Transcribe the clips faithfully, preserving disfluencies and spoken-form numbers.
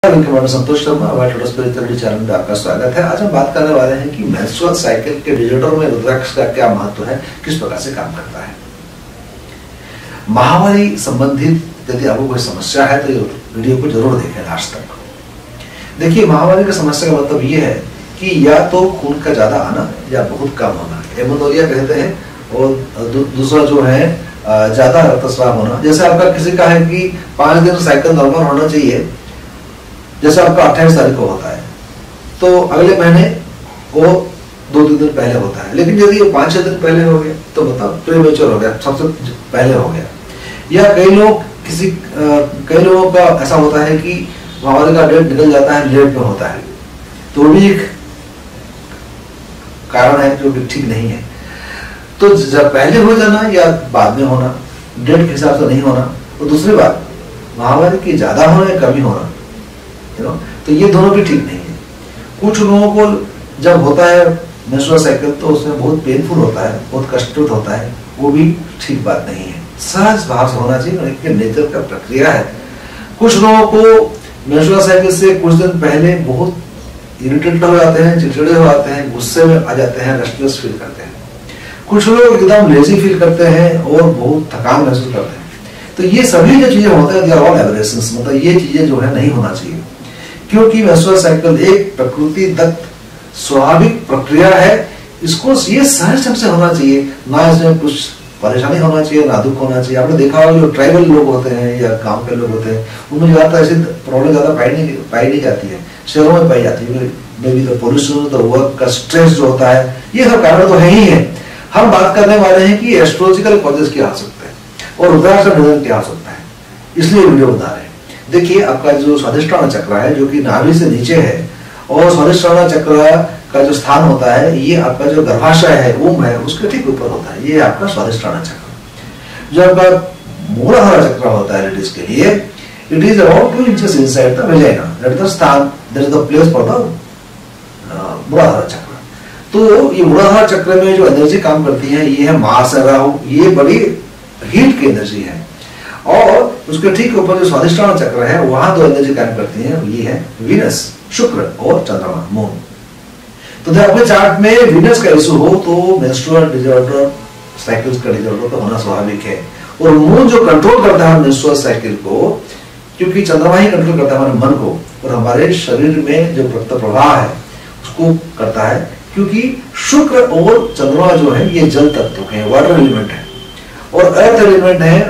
Santosh Sharma channel में आपका स्वागत है। आज हम बात करने वाले हैं कि मेंस्ट्रुअल साइकिल के डिजॉर्डर में रुद्राक्ष का क्या महत्व है, किस प्रकार से काम करता है। माहवारी संबंधित यदि आपको कोई समस्या है तो ये वीडियो को जरूर देखें लास्ट तक। देखिए, माहवारी की समस्या का मतलब ये है कि या तो खून का ज्यादा आना या बहुत कम होना, एमोनोरिया कहते हैं, और दूसरा जो है ज्यादा रक्तस्राव होना। जैसे आपका किसी का है कि पांच दिन साइकिल नॉर्मल होना चाहिए, जैसे आपका अट्ठाईस तारीख को होता है तो अगले महीने वो दो तीन दिन पहले होता है, लेकिन यदि वो पांच छह दिन पहले हो गया तो मतलब प्रीमेच्योर हो गया, सबसे पहले हो गया। या कई लोग किसी कई लोगों का ऐसा होता है कि माहवारी का डेट निकल जाता है, लेट में होता है, तो भी एक कारण है जो कि ठीक नहीं है। तो जब पहले हो जाना या बाद में होना, डेट के हिसाब से नहीं होना। और दूसरी बात, माहवारी की ज्यादा होना या कमी होना, यू नो, तो ये दोनों भी ठीक नहीं है। कुछ लोगों को जब होता है मेंस्ट्रुअल साइकिल तो उसमें बहुत पेनफुल होता है, बहुत कष्टित होता है, वो भी ठीक बात नहीं है। सहज भाव से होना चाहिए, नेचर का प्रक्रिया है। कुछ लोगों को मेंस्ट्रुअल साइकिल से कुछ दिन पहले बहुत इरिटेटेड हो जाते हैं, चिड़चिड़े हो जाते हैं, गुस्से में आ जाते हैं, रेस्टलेस फील करते हैं। कुछ लोग एकदम लेजी फील करते हैं और बहुत थकान महसूस करते हैं। तो ये सभी जो चीजें होते हैं, ऑल एबरेशंस, मतलब ये चीजें जो है नहीं होना चाहिए, क्योंकि मेंस्ट्रुअल साइकिल एक प्रकृति दत्त स्वाभाविक प्रक्रिया है। इसको ये सहज ढंग से होना चाहिए, ना इसमें कुछ परेशानी होना चाहिए, ना दुख होना चाहिए। आपने देखा होगा जो ट्राइबल लोग होते हैं या गांव के लोग होते हैं, उनमें ज्यादा ऐसी प्रॉब्लम ज्यादा पाई नहीं पाई नहीं जाती है, शहरों में पाई जाती है। मे बी तो पोल्यूशन, तो वर्क का स्ट्रेस जो होता है, ये सब कारण तो है ही है। हम बात करने वाले हैं कि एस्ट्रोलॉजिकल कॉजेस क्या हो सकते हैं और रुद्राक्ष का निधन क्या हो सकता है, इसलिए वीडियो बना रहे हैं। देखिए, आपका जो स्वादिष्ठान चक्र है जो कि नाभि से नीचे है, और स्वादिष्ठान चक्र का जो स्थान होता है ये आपका जो गर्भाशय है, ऊम है, उसके ठीक ऊपर होता है। ये आपका स्वादिष्ठान चक्र। जो आपका मूलाधार चक्र होता है लेडीज के लिए, it is about two inches inside the vagina, that is the स्थान, that is the place for the Muladhara chakra. तो ये मूलाधार चक्र में जो एनर्जी काम करती है ये है मार्स और राहु, ये बड़ी हीट की एनर्जी है। और उसके ठीक ऊपर जो स्वादिष्ठान चक्र है वहां दो एनर्जी काम करती है, ये है वीनस, शुक्र और चंद्रमा, मून। तो जब अपने चार्ट में वीनस का इशू हो तो मेंस्ट्रुअल डिसऑर्डर, साइकिल्स का डिसऑर्डर तो होना स्वाभाविक है। और मून जो कंट्रोल करता है मेंस्ट्रुअल साइकिल को, क्योंकि चंद्रमा ही कंट्रोल करता है हमारे मन को, और हमारे शरीर में जो रक्त प्रवाह है उसको करता है, क्योंकि शुक्र और चंद्रमा जो है ये जल तत्व है, वाटर एलिमेंट है, और अर्थ एलिमेंट है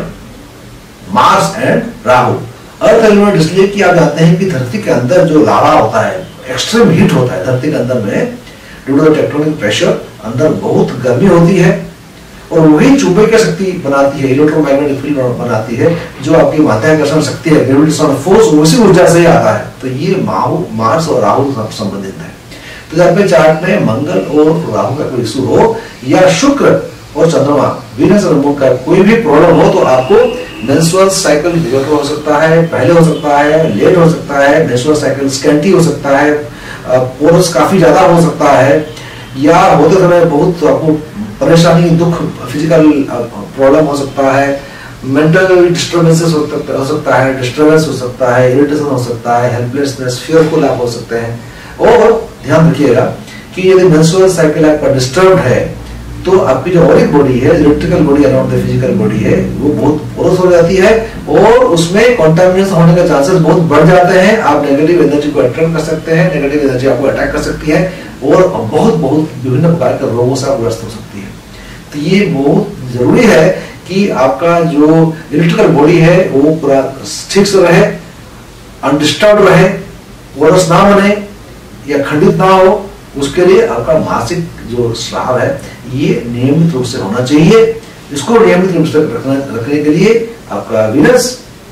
Mars and Rahu. Earth element इसलिए कि आप जानते हैं कि धरती के अंदर जो लावा होता है, एक्सट्रीम हीट होता है धरती के अंदर में, due to the tectonic pressure, अंदर बहुत गर्मी होती है, और वही चुंबकीय की शक्ति बनाती है, इलेक्ट्रोमैग्नेटिक फील्ड बनाती है, जो आपकी माध्याकर्षण शक्ति है, ग्रेविटेशनल फोर्स, उसी ऊर्जा से ही आता है। तो ये माहु मार्स और राहु संबंधित है। तो जब अपने चार्ट में मंगल और राहु का कोई इशू हो, या शुक्र और चंद्रमा, वीनस और मून का कोई भी प्रॉब्लम हो, तो आपको मेंस्ट्रुअल साइकिल डिसऑर्डर हो सकता है, पहले हो सकता है, लेट हो सकता है, मेंस्ट्रुअल साइकिल स्कैंटी हो सकता है, पोरस काफी ज्यादा हो सकता है, या होते समय बहुत आपको परेशानी, दुख, फिजिकल प्रॉब्लम हो सकता है, मेंटल डिस्टर्बेंसेस हो सकता है, डिस्टर्बेंस हो सकता है, इरिटेशन हो सकता है, हेल्पलेसनेस, फियरफुल आप हो सकते हैं। और ध्यान रखिएगा कि यदि मेंस्ट्रुअल साइकिल आपका डिस्टर्ब्ड है तो आपकी जो ऑरिक बॉडी है, electrical body around the physical body है, वो बहुत पोरस हो जाती है, और उसमें कॉन्टामिनेशन होने के चांसेस बहुत बढ़ जाते हैं। आप नेगेटिव एनर्जी को अट्रैक्ट कर सकते हैं, नेगेटिव एनर्जी आपको अटैक कर सकती है, और बहुत बहुत विभिन्न प्रकार के रोगों से आप ग्रस्त हो सकती है। तो ये बहुत जरूरी है कि आपका जो इलेक्ट्रिकल बॉडी है वो पूरा ठीक से रहे, अनडिस्टर्ब रहे, पोरस ना बने या खंडित ना हो। उसके लिए आपका मासिक जो स्राव है ये नियमित रूप से होना चाहिए। इसको नियमित रूप से रखने के लिए आपका वीनस,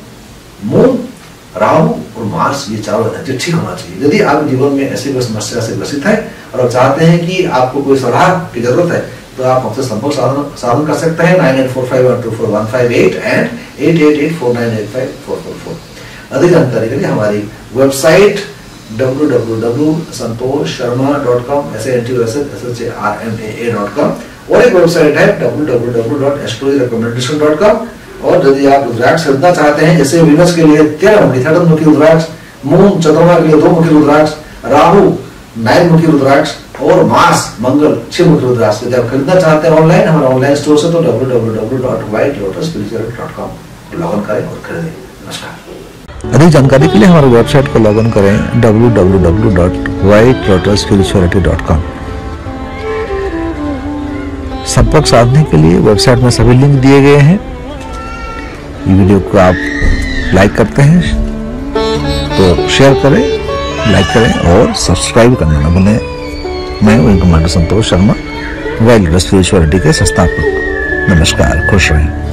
मून, राहु और मार्स, ये चारों एनर्जी ठीक होना चाहिए। यदि आप जीवन में ऐसी कोई समस्या से ग्रसित है और आप चाहते हैं कि आपको कोई सलाह की जरूरत है, तो आप हमसे संपर्क साधन साधन कर सकते हैं nine eight four five one two four one five eight and eight eight eight four nine eight five four four four. अधिक जानकारी के लिए हमारी website W W W dot Santosh Sharma dot com, S A N T O S H A R M A A dot com, और एक website है W W W dot astrology recommendation dot com. और यदि आप रुद्राक्ष खरीदना चाहते हैं, जैसे वीनस के लिए तेरह मुखी रुद्राक्ष मून चंद्रमा के लिए दो मुखी रुद्राक्ष, राहु नौ मुखी रुद्राक्ष और मार्स मंगल छह मुखी रुद्राक्ष। जब खरीदना चाहते हैं ऑनलाइन हमारा ऑनलाइन स्टोर से तो W W W dot White Lotus Spirituality dot com log in करें और खरीदें। नमस्कार। अधिक जानकारी के लिए हमारे वेबसाइट को लॉग इन करें W W W dot White Lotus Spirituality dot com. संपर्क साधने के लिए वेबसाइट में सभी लिंक दिए गए हैं। ये वीडियो को आप लाइक करते हैं तो शेयर करें, लाइक करें और सब्सक्राइब करना न भूलें। मैं wing commander Santosh Sharma, White Lotus Spirituality के संस्थापक। नमस्कार, खुश रहें।